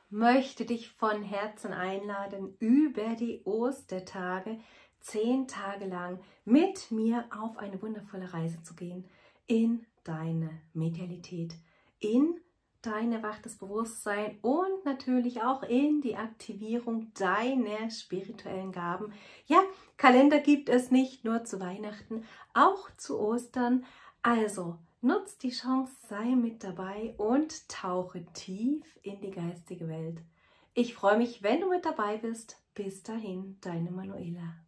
möchte dich von Herzen einladen, über die Ostertage 10 Tage lang mit mir auf eine wundervolle Reise zu gehen in deine Medialität, in dein erwachtes Bewusstsein und natürlich auch in die Aktivierung deiner spirituellen Gaben. Ja, Kalender gibt es nicht nur zu Weihnachten, auch zu Ostern. Also nutz die Chance, sei mit dabei und tauche tief in die geistige Welt. Ich freue mich, wenn du mit dabei bist. Bis dahin, deine Manuela.